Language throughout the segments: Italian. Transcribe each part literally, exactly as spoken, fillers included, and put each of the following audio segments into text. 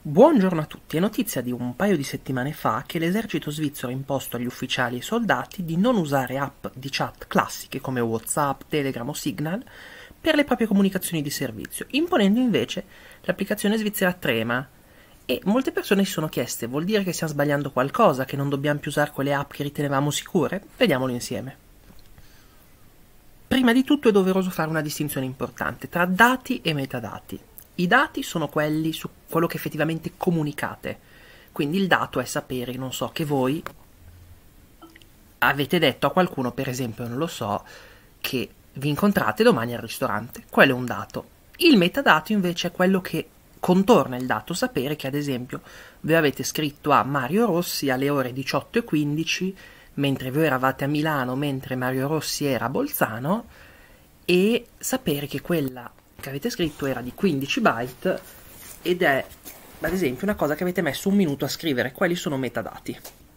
Buongiorno a tutti, è notizia di un paio di settimane fa che l'esercito svizzero ha imposto agli ufficiali e ai soldati di non usare app di chat classiche come WhatsApp, Telegram o Signal per le proprie comunicazioni di servizio, imponendo invece l'applicazione svizzera Trema. E molte persone si sono chieste: vuol dire che stiamo sbagliando qualcosa, che non dobbiamo più usare quelle app che ritenevamo sicure? Vediamolo insieme. Prima di tutto è doveroso fare una distinzione importante tra dati e metadati. I dati sono quelli su quello che effettivamente comunicate, quindi il dato è sapere, non so, che voi avete detto a qualcuno, per esempio, non lo so, che vi incontrate domani al ristorante. Quello è un dato. Il metadato invece è quello che contorna il dato, sapere che ad esempio voi avete scritto a Mario Rossi alle ore diciotto e quindici mentre voi eravate a Milano, mentre Mario Rossi era a Bolzano, e sapere che quella che avete scritto era di quindici byte ed è, ad esempio, una cosa che avete messo un minuto a scrivere. Quelli sono metadati.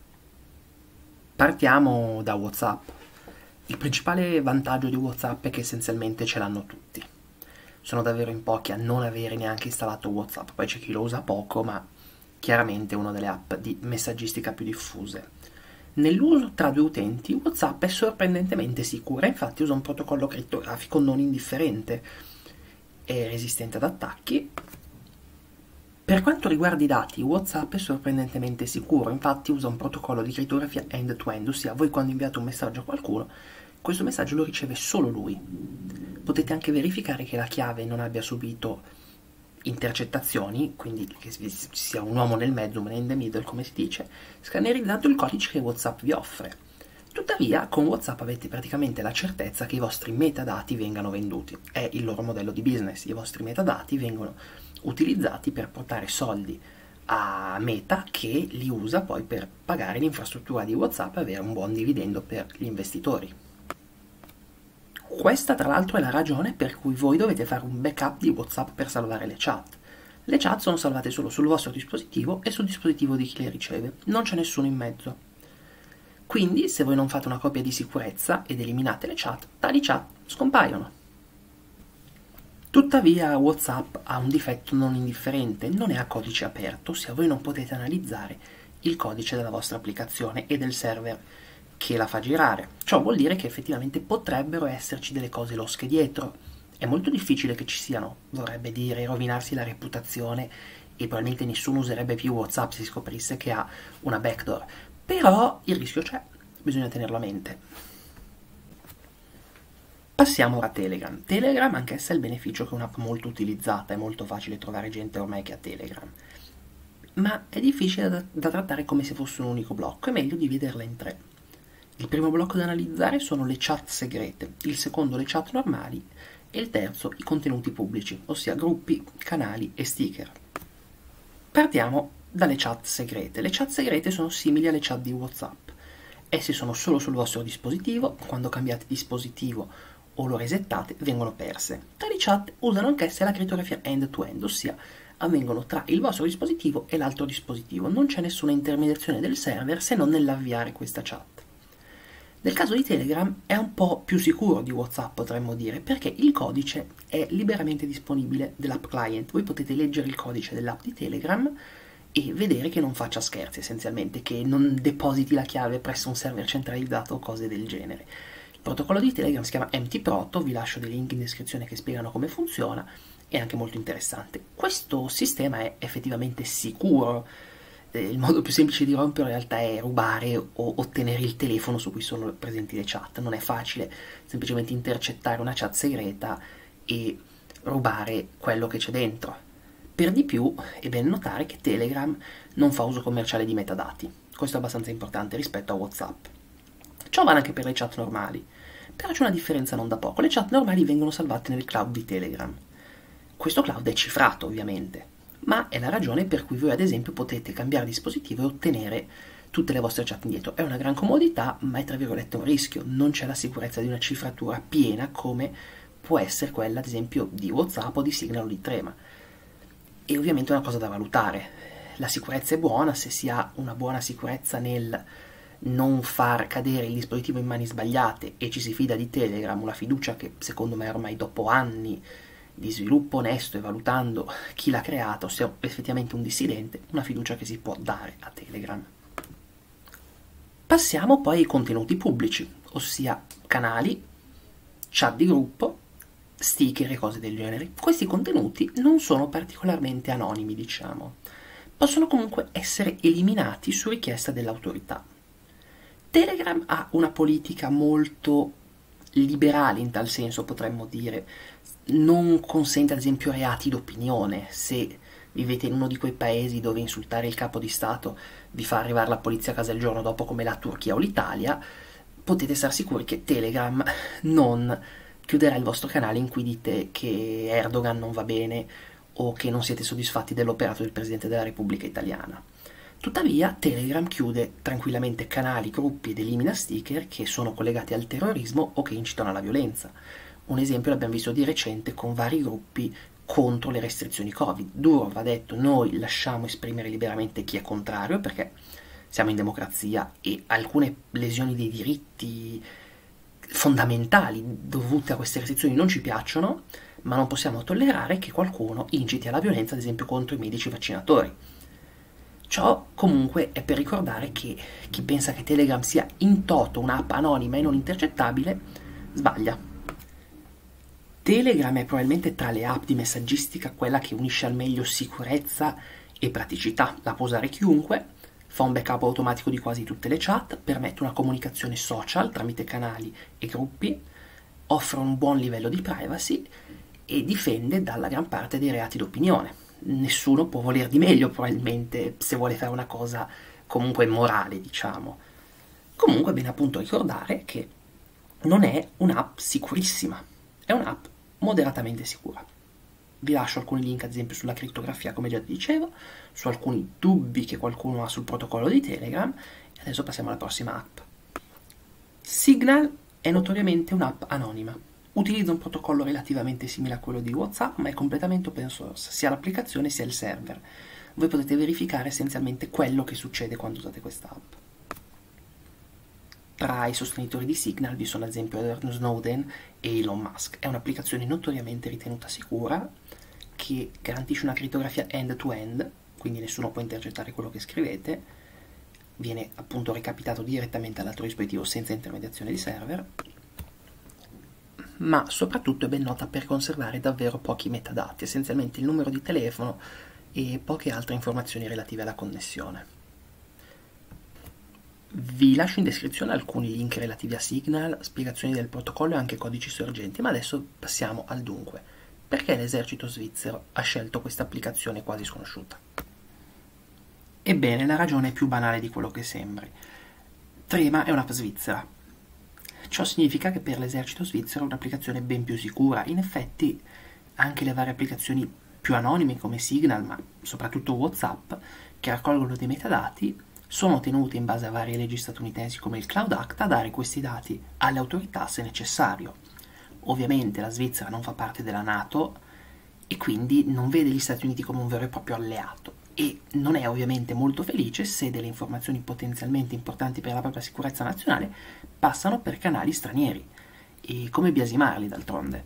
Partiamo da WhatsApp. Il principale vantaggio di WhatsApp è che essenzialmente ce l'hanno tutti. Sono davvero in pochi a non avere neanche installato WhatsApp, poi c'è chi lo usa poco, ma chiaramente è una delle app di messaggistica più diffuse. Nell'uso tra due utenti, WhatsApp è sorprendentemente sicura, infatti usa un protocollo crittografico non indifferente, è resistente ad attacchi. Per quanto riguarda i dati, WhatsApp è sorprendentemente sicuro, infatti usa un protocollo di crittografia end-to-end, ossia voi quando inviate un messaggio a qualcuno, questo messaggio lo riceve solo lui. Potete anche verificare che la chiave non abbia subito intercettazioni, quindi che ci sia un uomo nel mezzo, un man in the middle come si dice, scannerizzando il codice che WhatsApp vi offre. Tuttavia, con WhatsApp avete praticamente la certezza che i vostri metadati vengano venduti. È il loro modello di business. I vostri metadati vengono utilizzati per portare soldi a Meta, che li usa poi per pagare l'infrastruttura di WhatsApp e avere un buon dividendo per gli investitori. Questa tra l'altro è la ragione per cui voi dovete fare un backup di WhatsApp per salvare le chat. Le chat sono salvate solo sul vostro dispositivo e sul dispositivo di chi le riceve, non c'è nessuno in mezzo. Quindi, se voi non fate una copia di sicurezza ed eliminate le chat, tali chat scompaiono. Tuttavia WhatsApp ha un difetto non indifferente, non è a codice aperto, ossia voi non potete analizzare il codice della vostra applicazione e del server che la fa girare. Ciò vuol dire che effettivamente potrebbero esserci delle cose losche dietro. È molto difficile che ci siano, vorrebbe dire rovinarsi la reputazione e probabilmente nessuno userebbe più WhatsApp se si scoprisse che ha una backdoor. Però il rischio c'è, bisogna tenerlo a mente. Passiamo ora a Telegram. Telegram anch'essa ha il beneficio che è un'app molto utilizzata, è molto facile trovare gente ormai che ha Telegram, ma è difficile da, da trattare come se fosse un unico blocco, è meglio dividerla in tre. Il primo blocco da analizzare sono le chat segrete, il secondo le chat normali e il terzo i contenuti pubblici, ossia gruppi, canali e sticker. Partiamo dalle chat segrete. Le chat segrete sono simili alle chat di WhatsApp. Esse sono solo sul vostro dispositivo, quando cambiate dispositivo o lo resettate vengono perse. Tali chat usano anch'esse la crittografia end-to-end, ossia avvengono tra il vostro dispositivo e l'altro dispositivo. Non c'è nessuna intermediazione del server se non nell'avviare questa chat. Nel caso di Telegram è un po' più sicuro di WhatsApp, potremmo dire, perché il codice è liberamente disponibile dell'app client. Voi potete leggere il codice dell'app di Telegram e vedere che non faccia scherzi, essenzialmente, che non depositi la chiave presso un server centralizzato o cose del genere. Il protocollo di Telegram si chiama mtproto, vi lascio dei link in descrizione che spiegano come funziona, è anche molto interessante. Questo sistema è effettivamente sicuro. Il modo più semplice di rompere in realtà è rubare o ottenere il telefono su cui sono presenti le chat. Non è facile semplicemente intercettare una chat segreta e rubare quello che c'è dentro. Per di più è bene notare che Telegram non fa uso commerciale di metadati. Questo è abbastanza importante rispetto a WhatsApp. Ciò vale anche per le chat normali, però c'è una differenza non da poco. Le chat normali vengono salvate nel cloud di Telegram. Questo cloud è cifrato, ovviamente, ma è la ragione per cui voi ad esempio potete cambiare dispositivo e ottenere tutte le vostre chat indietro. È una gran comodità, ma è tra virgolette un rischio. Non c'è la sicurezza di una cifratura piena come può essere quella ad esempio di WhatsApp o di Signal o di Trema. E ovviamente è una cosa da valutare. La sicurezza è buona se si ha una buona sicurezza nel non far cadere il dispositivo in mani sbagliate e ci si fida di Telegram, una fiducia che secondo me ormai dopo anni di sviluppo onesto e valutando chi l'ha creato, se è effettivamente un dissidente, una fiducia che si può dare a Telegram. Passiamo poi ai contenuti pubblici, ossia canali, chat di gruppo, sticker e cose del genere. Questi contenuti non sono particolarmente anonimi, diciamo. Possono comunque essere eliminati su richiesta dell'autorità. Telegram ha una politica molto liberale in tal senso, potremmo dire. Non consente ad esempio reati d'opinione. Se vivete in uno di quei paesi dove insultare il capo di Stato vi fa arrivare la polizia a casa il giorno dopo, come la Turchia o l'Italia, potete stare sicuri che Telegram non chiuderà il vostro canale in cui dite che Erdogan non va bene o che non siete soddisfatti dell'operato del Presidente della Repubblica Italiana. Tuttavia, Telegram chiude tranquillamente canali, gruppi ed elimina sticker che sono collegati al terrorismo o che incitano alla violenza. Un esempio l'abbiamo visto di recente con vari gruppi contro le restrizioni Covid. Duro va detto, noi lasciamo esprimere liberamente chi è contrario, perché siamo in democrazia e alcune lesioni dei diritti fondamentali dovute a queste restrizioni non ci piacciono, ma non possiamo tollerare che qualcuno inciti alla violenza, ad esempio contro i medici vaccinatori. Ciò comunque è per ricordare che chi pensa che Telegram sia in toto un'app anonima e non intercettabile sbaglia. Telegram è probabilmente tra le app di messaggistica quella che unisce al meglio sicurezza e praticità. La può usare chiunque, fa un backup automatico di quasi tutte le chat, permette una comunicazione social tramite canali e gruppi, offre un buon livello di privacy e difende dalla gran parte dei reati d'opinione. Nessuno può voler di meglio, probabilmente, se vuole fare una cosa comunque morale, diciamo. Comunque è bene appunto ricordare che non è un'app sicurissima, è un'app moderatamente sicura. Vi lascio alcuni link, ad esempio, sulla crittografia, come già dicevo, su alcuni dubbi che qualcuno ha sul protocollo di Telegram, e adesso passiamo alla prossima app. Signal è notoriamente un'app anonima. Utilizza un protocollo relativamente simile a quello di WhatsApp, ma è completamente open source, sia l'applicazione sia il server. Voi potete verificare essenzialmente quello che succede quando usate questa app. Tra i sostenitori di Signal vi sono ad esempio Edward Snowden e Elon Musk. È un'applicazione notoriamente ritenuta sicura, che garantisce una crittografia end-to-end, quindi nessuno può intercettare quello che scrivete, viene appunto recapitato direttamente all'altro dispositivo senza intermediazione di server, ma soprattutto è ben nota per conservare davvero pochi metadati, essenzialmente il numero di telefono e poche altre informazioni relative alla connessione. Vi lascio in descrizione alcuni link relativi a Signal, spiegazioni del protocollo e anche codici sorgenti, ma adesso passiamo al dunque. Perché l'esercito svizzero ha scelto questa applicazione quasi sconosciuta? Ebbene, la ragione è più banale di quello che sembri. Trema è un'app svizzera. Ciò significa che per l'esercito svizzero è un'applicazione ben più sicura. In effetti, anche le varie applicazioni più anonime come Signal, ma soprattutto WhatsApp, che raccolgono dei metadati, sono tenute in base a varie leggi statunitensi come il Cloud Act a dare questi dati alle autorità se necessario. Ovviamente la Svizzera non fa parte della NATO e quindi non vede gli Stati Uniti come un vero e proprio alleato e non è ovviamente molto felice se delle informazioni potenzialmente importanti per la propria sicurezza nazionale passano per canali stranieri. E come biasimarli, d'altronde?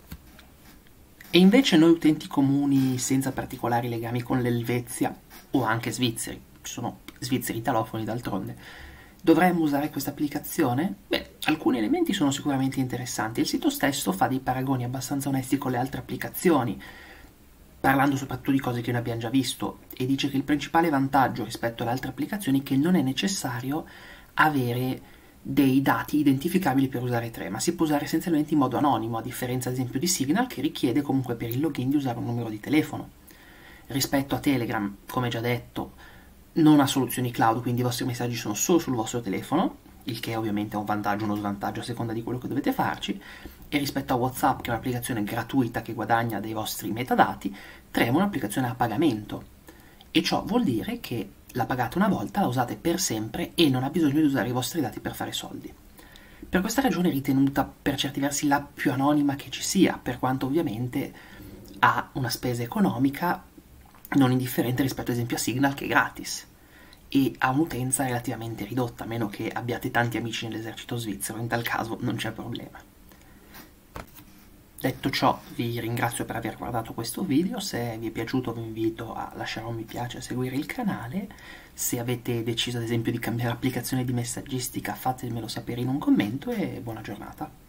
E invece noi utenti comuni senza particolari legami con l'Elvezia o anche svizzeri, ci sono svizzeri italofoni d'altronde, dovremmo usare questa applicazione? Beh, alcuni elementi sono sicuramente interessanti. Il sito stesso fa dei paragoni abbastanza onesti con le altre applicazioni, parlando soprattutto di cose che noi abbiamo già visto, e dice che il principale vantaggio rispetto alle altre applicazioni è che non è necessario avere dei dati identificabili per usare Trema, si può usare essenzialmente in modo anonimo, a differenza ad esempio di Signal, che richiede comunque per il login di usare un numero di telefono. Rispetto a Telegram, come già detto, non ha soluzioni cloud, quindi i vostri messaggi sono solo sul vostro telefono, il che ovviamente è un vantaggio o uno svantaggio a seconda di quello che dovete farci, e rispetto a WhatsApp, che è un'applicazione gratuita che guadagna dei vostri metadati, Trema è un'applicazione a pagamento, e ciò vuol dire che la pagate una volta, la usate per sempre e non ha bisogno di usare i vostri dati per fare soldi. Per questa ragione è ritenuta per certi versi la più anonima che ci sia, per quanto ovviamente ha una spesa economica non indifferente rispetto ad esempio a Signal, che è gratis e ha un'utenza relativamente ridotta, a meno che abbiate tanti amici nell'esercito svizzero, in tal caso non c'è problema. Detto ciò, vi ringrazio per aver guardato questo video, se vi è piaciuto vi invito a lasciare un mi piace e a seguire il canale, se avete deciso ad esempio di cambiare applicazione di messaggistica fatemelo sapere in un commento e buona giornata.